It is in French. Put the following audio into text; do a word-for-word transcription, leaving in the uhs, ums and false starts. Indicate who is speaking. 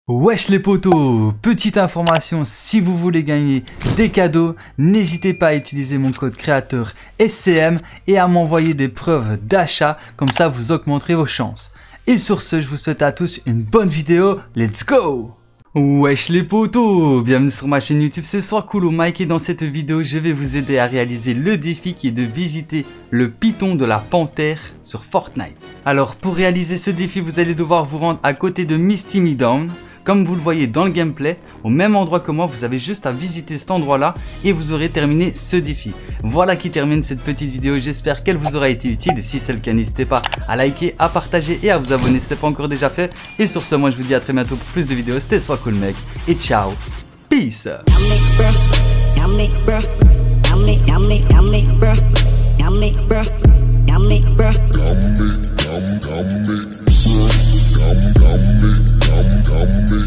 Speaker 1: Wesh les potos, petite information, si vous voulez gagner des cadeaux, n'hésitez pas à utiliser mon code créateur S C M et à m'envoyer des preuves d'achat, comme ça vous augmenterez vos chances. Et sur ce, je vous souhaite à tous une bonne vidéo, let's go! Wesh les potos, bienvenue sur ma chaîne YouTube, c'est Soircool Mike et dans cette vidéo, je vais vous aider à réaliser le défi qui est de visiter le python de la panthère sur Fortnite. Alors pour réaliser ce défi, vous allez devoir vous rendre à côté de Misty Meadow. Comme vous le voyez dans le gameplay, au même endroit que moi, vous avez juste à visiter cet endroit-là et vous aurez terminé ce défi. Voilà qui termine cette petite vidéo, j'espère qu'elle vous aura été utile. Et si c'est le cas, n'hésitez pas à liker, à partager et à vous abonner si ce n'est pas encore déjà fait. Et sur ce, moi je vous dis à très bientôt pour plus de vidéos. C'était Soircool mec et ciao, peace.
Speaker 2: Come